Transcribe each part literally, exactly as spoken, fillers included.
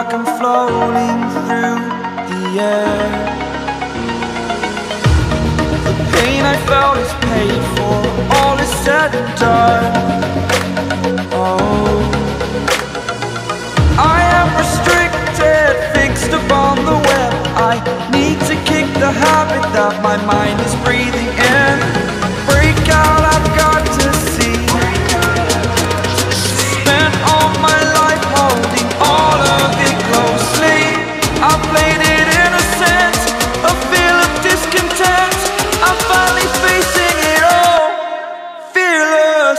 like I'm floating through the air. The pain I felt is paid for, all is said and done. Oh, I am restricted, fixed upon the web. I need to kick the habit that my mind is breathing in. Break out, I've got to see. Spent all my life holding all of it closely. I played it innocent, a feel of discontent. I'm finally facing it all, fearless.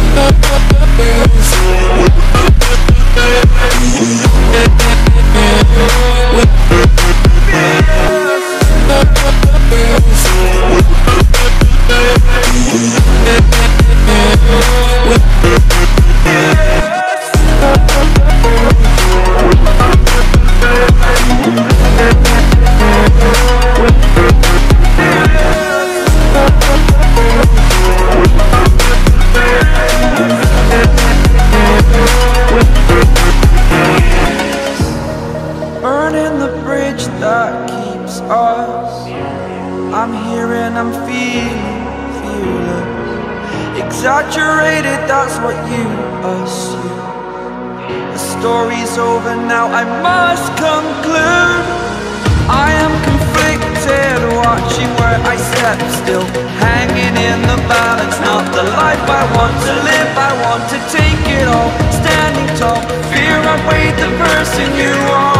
Burning the bridge that keeps us. I'm here and I'm feeling fearless. Exaggerated, that's what you assume. The story's over now, I must conclude. I am conflicted, watching where I step still, hanging in the balance. Not the life I want to live, I want to take it all. Standing tall, fear I've weighed the person you are.